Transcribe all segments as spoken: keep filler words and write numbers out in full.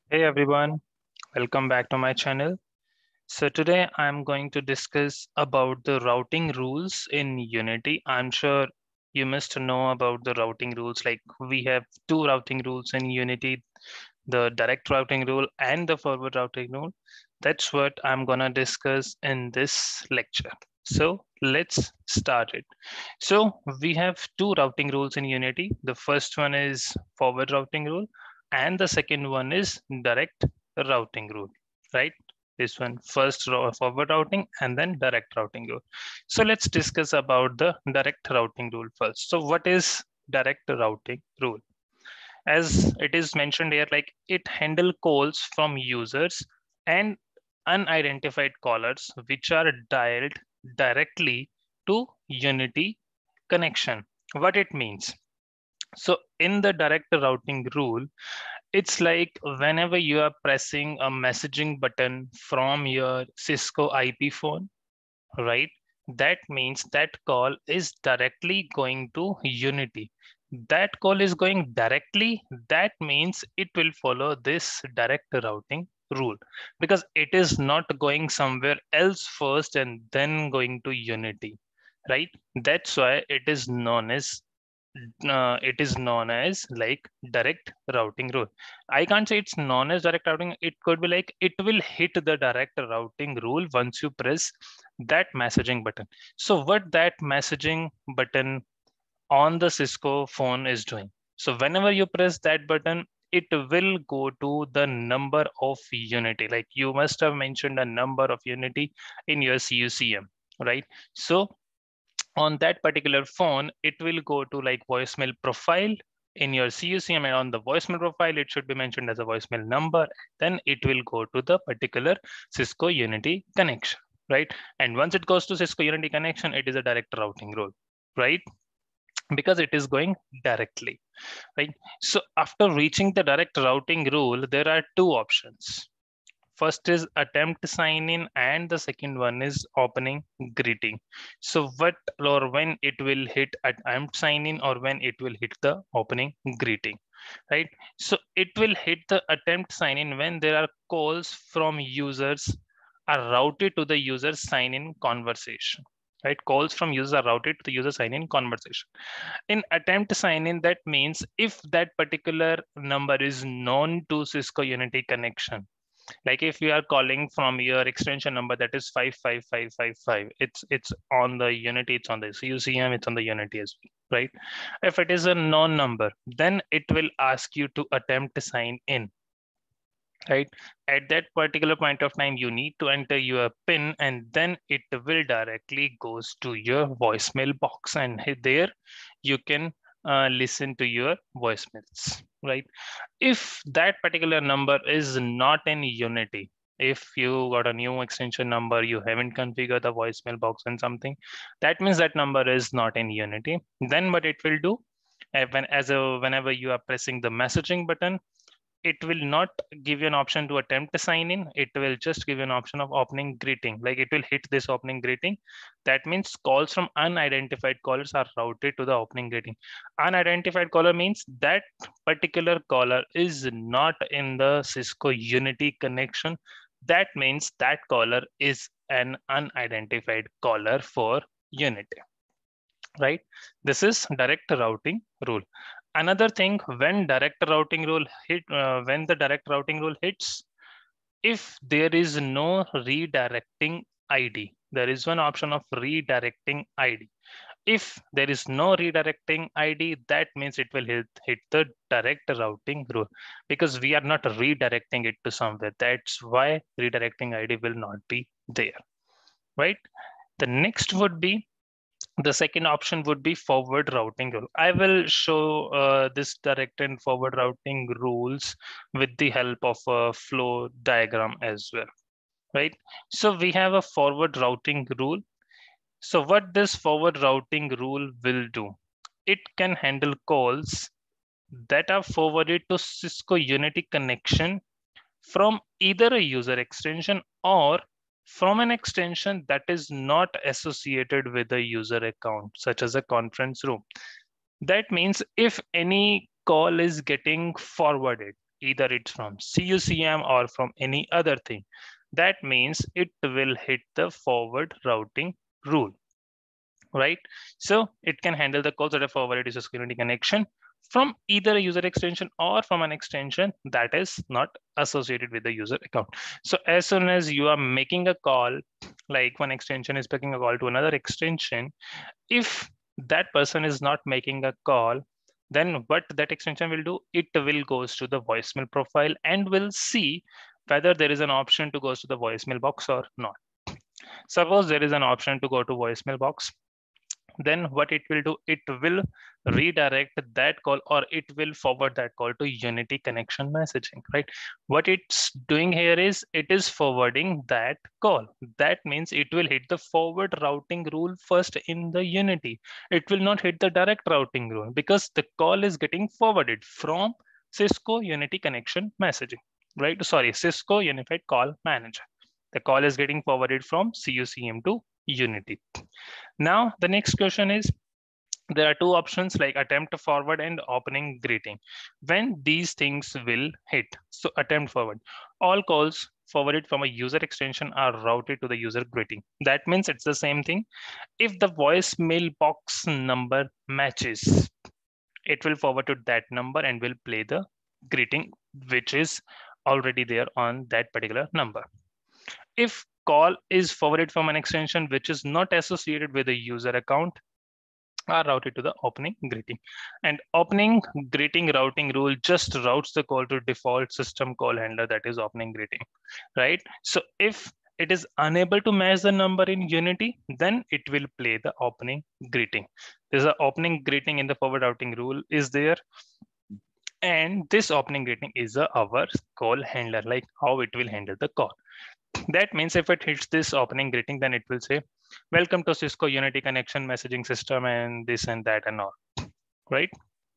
Hey everyone, welcome back to my channel. So today I'm going to discuss about the routing rules in Unity. I'm sure you must know about the routing rules. Like we have two routing rules in Unity, the direct routing rule and the forward routing rule. That's what I'm gonna discuss in this lecture. So let's start it. So we have two routing rules in Unity. The first one is forward routing rule and the second one is direct routing rule, right? This one first row forward routing and then direct routing rule. So let's discuss about the direct routing rule first. So what is direct routing rule? As it is mentioned here, like it handle calls from users and unidentified callers which are dialed directly to Unity connection. What it means? So in the direct routing rule, it's like whenever you are pressing a messaging button from your Cisco I P phone, right? That means that call is directly going to Unity. That call is going directly, that means it will follow this direct routing rule because it is not going somewhere else first and then going to Unity, right? That's why it is known as uh, it is known as like direct routing rule. I can't say it's known as direct routing. It could be like it will hit the direct routing rule once you press that messaging button. So what that messaging button on the Cisco phone is doing. So whenever you press that button, it will go to the number of Unity. Like you must have mentioned a number of Unity in your C U C M, right? So on that particular phone, it will go to like voicemail profile in your C U C M, and on the voicemail profile, it should be mentioned as a voicemail number. Then it will go to the particular Cisco Unity connection, right? And once it goes to Cisco Unity connection, it is a direct routing rule, right? Because it is going directly, right? So after reaching the direct routing rule, there are two options. First is attempt sign in and the second one is opening greeting. So what or when it will hit attempt sign in or when it will hit the opening greeting, right? So it will hit the attempt sign in when there are calls from users are routed to the user sign in conversation, right? Calls from user are routed to the user sign in conversation. In attempt sign in, that means if that particular number is known to Cisco Unity connection, like if you are calling from your extension number that is five five five five five, it's it's on the Unity, it's on the C U C M, it's on the Unity as well, right? If it is a known number, then it will ask you to attempt to sign in, right? At that particular point of time, you need to enter your PIN and then it will directly goes to your voicemail box, and there you can uh, listen to your voicemails, right? If that particular number is not in Unity, if you got a new extension number, you haven't configured the voicemail box and something, that means that number is not in Unity. Then what it will do, uh, when as a whenever you are pressing the messaging button, it will not give you an option to attempt to sign in. It will just give you an option of opening greeting. Like it will hit this opening greeting. That means calls from unidentified callers are routed to the opening greeting. Unidentified caller means that particular caller is not in the Cisco Unity connection. That means that caller is an unidentified caller for Unity, right? This is direct routing rule. Another thing, when direct routing rule hit, uh, when the direct routing rule hits, if there is no redirecting I D, there is one option of redirecting I D. If there is no redirecting I D, that means it will hit, hit the direct routing rule because we are not redirecting it to somewhere. That's why redirecting I D will not be there, right? The next would be the second option would be forward routing rule. I will show uh, this direct and forward routing rules with the help of a flow diagram as well, right? So we have a forward routing rule. So what this forward routing rule will do, it can handle calls that are forwarded to Cisco Unity connection from either a user extension or from an extension that is not associated with a user account, such as a conference room. That means if any call is getting forwarded, either it's from C U C M or from any other thing, that means it will hit the forward routing rule, right? So it can handle the calls that are forwarded to Cisco Unity Connection from either a user extension or from an extension that is not associated with the user account. So as soon as you are making a call, like one extension is making a call to another extension, if that person is not making a call, then what that extension will do, it will goes to the voicemail profile and will see whether there is an option to go to the voicemail box or not. Suppose there is an option to go to voicemail box, then what it will do, it will redirect that call, or it will forward that call to Unity Connection messaging, right? What it's doing here is it is forwarding that call. That means it will hit the forward routing rule first in the Unity. It will not hit the direct routing rule because the call is getting forwarded from Cisco Unity Connection messaging, right? Sorry, Cisco Unified Call Manager. The call is getting forwarded from C U C M to Unity. Now, the next question is, there are two options like attempt forward and opening greeting. When these things will hit, so attempt forward, all calls forwarded from a user extension are routed to the user greeting. That means it's the same thing. If the voicemail box number matches, it will forward to that number and will play the greeting, which is already there on that particular number. If call is forwarded from an extension which is not associated with a user account, are routed to the opening greeting. And opening greeting routing rule just routes the call to default system call handler, that is opening greeting, right? So if it is unable to match the number in Unity, then it will play the opening greeting. There's an opening greeting in the forward routing rule is there. And this opening greeting is a our call handler, like how it will handle the call. That means if it hits this opening greeting, then it will say, welcome to Cisco Unity Connection messaging system and this and that and all, right?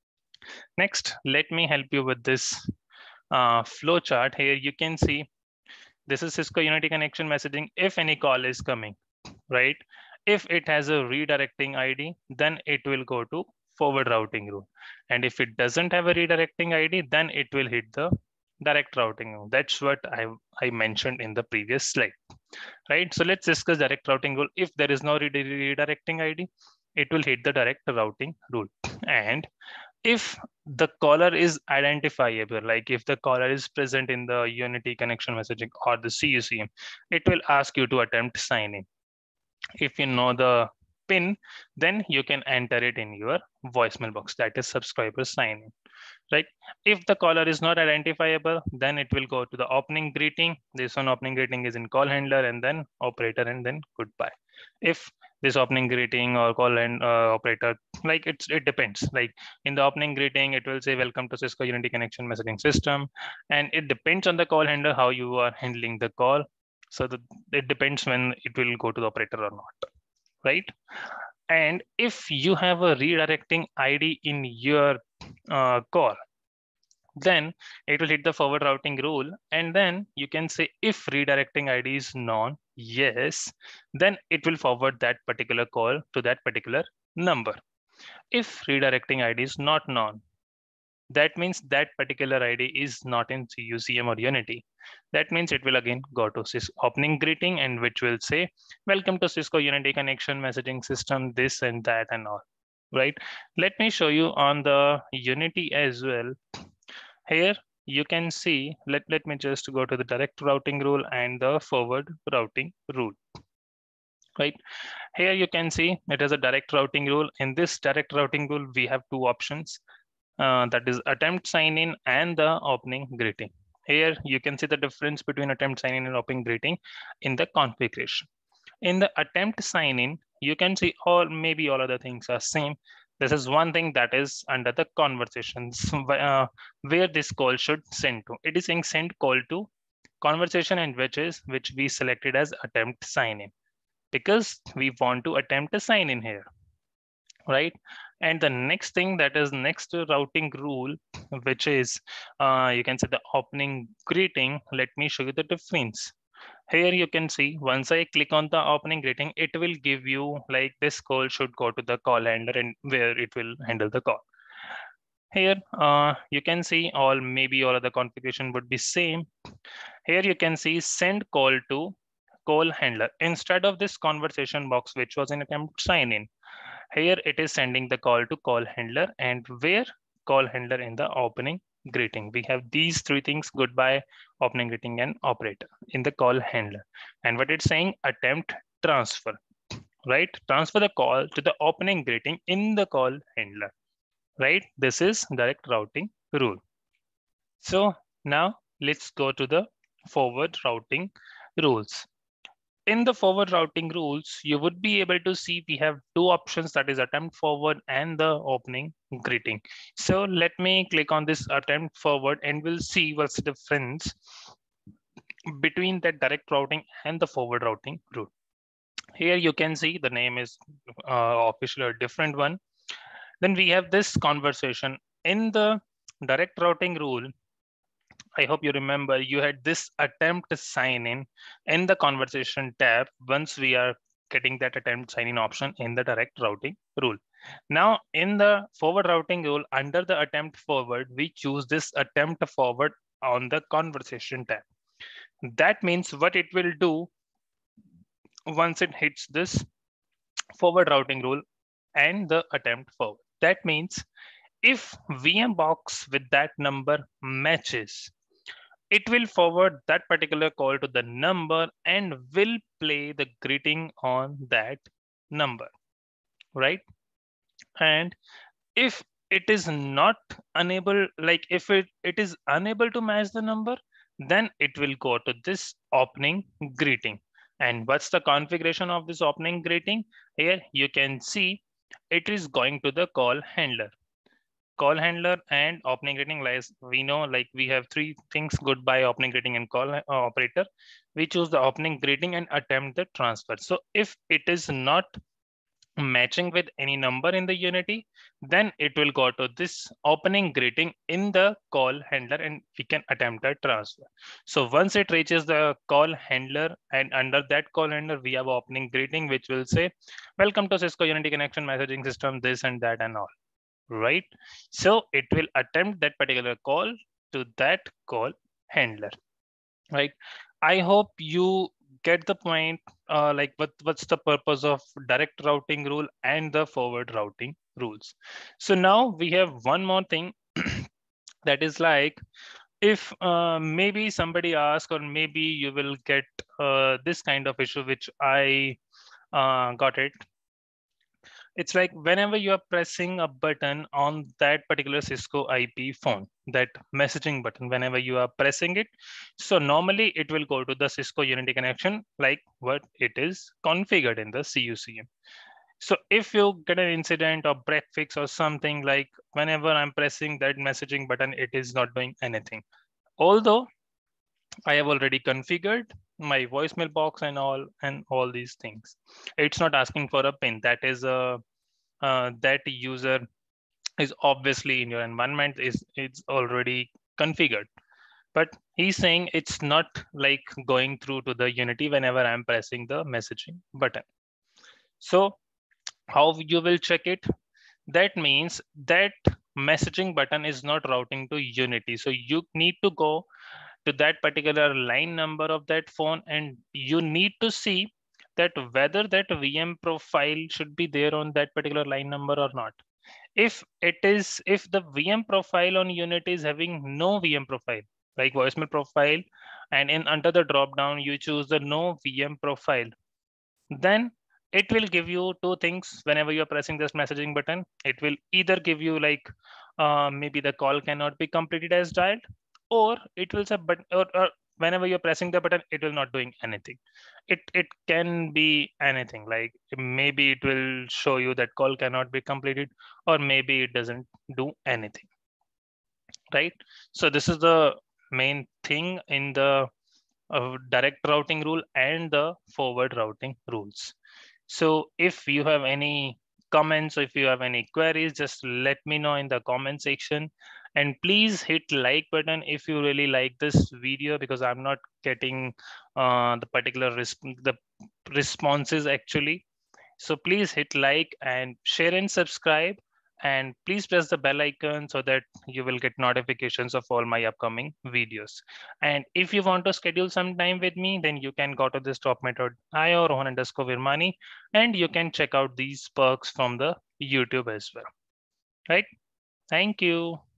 Next, let me help you with this uh, flow chart. Here you can see, this is Cisco Unity Connection messaging. If any call is coming, right? If it has a redirecting I D, then it will go to forward routing rule. And if it doesn't have a redirecting I D, then it will hit the direct routing rule. That's what I, I mentioned in the previous slide, right? So let's discuss direct routing rule. If there is no redirecting I D, it will hit the direct routing rule. And if the caller is identifiable, like if the caller is present in the Unity Connection messaging or the C U C M, it will ask you to attempt sign in. If you know the PIN, then you can enter it in your voicemail box, that is subscriber sign in, right? If the caller is not identifiable, then it will go to the opening greeting. This one opening greeting is in call handler and then operator and then goodbye. If this opening greeting or call and uh, operator, like it's it depends. Like in the opening greeting, it will say welcome to Cisco Unity Connection messaging system, and it depends on the call handler how you are handling the call. So the, it depends when it will go to the operator or not, right? And if you have a redirecting I D in your uh, call, then it will hit the forward routing rule. And then you can say if redirecting I D is non, yes, then it will forward that particular call to that particular number. If redirecting I D is not non, that means that particular I D is not in C U C M or Unity. That means it will again go to Cisco opening greeting and which will say, welcome to Cisco Unity Connection messaging system, this and that and all, right? Let me show you on the Unity as well. Here you can see, let, let me just go to the direct routing rule and the forward routing rule, right? Here you can see it has a direct routing rule. In this direct routing rule, we have two options. Uh, that is attempt sign in and the opening greeting. Here you can see the difference between attempt sign in and opening greeting in the configuration. In the attempt sign in, you can see all maybe all other things are same. This is one thing that is under the conversations uh, where this call should send to. It is saying send call to conversation and which is which we selected as attempt sign in because we want to attempt a sign in here, right? And the next thing that is next routing rule, which is uh, you can say the opening greeting. Let me show you the difference. Here you can see once I click on the opening greeting, it will give you like this call should go to the call handler and where it will handle the call. Here, uh, you can see all, maybe all of the configuration would be same. Here you can see send call to call handler. Instead of this conversation box, which was in attempt sign in, here it is sending the call to call handler, and where call handler in the opening greeting. We have these three things: goodbye, opening greeting, and operator in the call handler. And what it's saying, attempt transfer, right? Transfer the call to the opening greeting in the call handler, right? This is direct routing rule. So now let's go to the forward routing rules. In the forward routing rules, you would be able to see we have two options, that is attempt forward and the opening greeting. So let me click on this attempt forward and we'll see what's the difference between that direct routing and the forward routing rule. Here you can see the name is uh, officially a different one. Then we have this conversation. In the direct routing rule, I hope you remember you had this attempt sign in in the conversation tab once we are getting that attempt sign in option in the direct routing rule. Now in the forward routing rule, under the attempt forward, we choose this attempt forward on the conversation tab. That means what it will do once it hits this forward routing rule and the attempt forward. That means if V M box with that number matches, it will forward that particular call to the number and will play the greeting on that number, right? And if it is not unable, like if it, it is unable to match the number, then it will go to this opening greeting. And what's the configuration of this opening greeting? Here you can see it is going to the call handler. Call handler and opening greeting, like we know, like we have three things: goodbye, opening greeting, and call uh, operator. We choose the opening greeting and attempt the transfer. So if it is not matching with any number in the Unity, then it will go to this opening greeting in the call handler and we can attempt a transfer. So once it reaches the call handler, and under that call handler, we have opening greeting, which will say, welcome to Cisco Unity Connection messaging system, this and that and all, right? So it will attempt that particular call to that call handler, right? I hope you get the point, uh, like what, what's the purpose of direct routing rule and the forward routing rules. So now we have one more thing that is like, if uh, maybe somebody asks, or maybe you will get uh, this kind of issue, which I uh, got it. It's like whenever you are pressing a button on that particular Cisco I P phone, that messaging button, whenever you are pressing it, so normally it will go to the Cisco Unity connection, like what it is configured in the C U C M. So if you get an incident or break fix or something, like whenever I'm pressing that messaging button, it is not doing anything. Although I have already configured my voicemail box and all and all these things. It's not asking for a pin. That is a uh, that user is obviously in your environment, is it's already configured. But he's saying it's not like going through to the Unity whenever I'm pressing the messaging button. So how you will check it? That means that messaging button is not routing to Unity. So you need to go to that particular line number of that phone and you need to see that whether that V M profile should be there on that particular line number or not. If it is, if the V M profile on Unity is having no V M profile, like voicemail profile, and in under the drop down you choose the no V M profile, then it will give you two things whenever you're pressing this messaging button. It will either give you like uh, maybe the call cannot be completed as dialed, or it will say, but or, or whenever you're pressing the button, it will not doing anything. It it can be anything, like maybe it will show you that call cannot be completed, or maybe it doesn't do anything, right? So this is the main thing in the uh, direct routing rule and the forward routing rules. So if you have any comments, or if you have any queries, just let me know in the comment section. And please hit like button if you really like this video, because I'm not getting uh, the particular resp the responses actually. So please hit like and share and subscribe. And please press the bell icon so that you will get notifications of all my upcoming videos. And if you want to schedule some time with me, then you can go to this top method io Rohan underscore Virmani, and you can check out these perks from the YouTube as well. Right? Thank you.